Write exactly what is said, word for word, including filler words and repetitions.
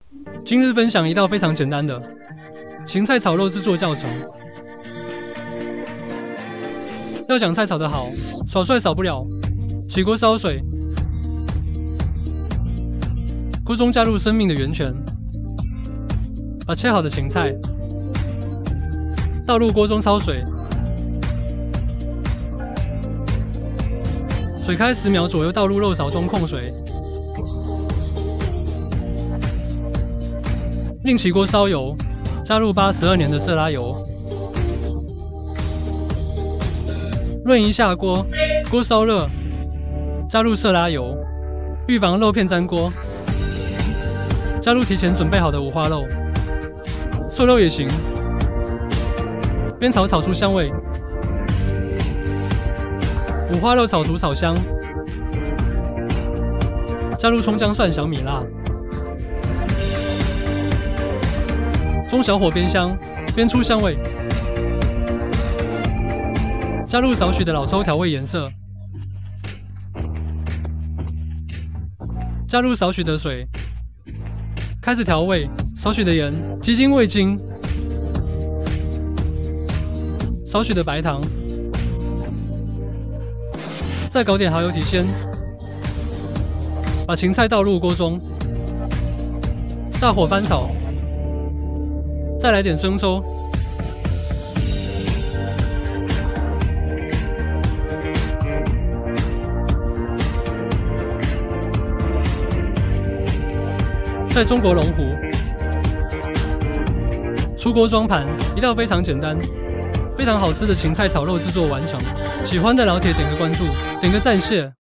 今日分享一道非常简单的芹菜炒肉制作教程。要讲菜炒得好，少帅少不了。起锅烧水，锅中加入生命的源泉，把切好的芹菜倒入锅中焯水，水开十秒左右，倒入肉勺中控水，另起锅烧油，加入八十二年的色拉油，润一下锅，锅烧热，加入色拉油，预防肉片粘锅，加入提前准备好的五花肉，瘦肉也行，煸炒炒出香味，五花肉炒熟炒香，加入葱姜蒜小米辣，中小火煸香，煸出香味，加入少许的老抽调味颜色，加入少许的水，开始调味，少许的盐，鸡精、味精，少许的白糖，再搞点蚝油提鲜，把芹菜倒入锅中，大火翻炒，再来点生抽，在中国龙湖出锅装盘，一道非常简单、非常好吃的芹菜炒肉制作完成。喜欢的老铁点个关注，点个赞谢。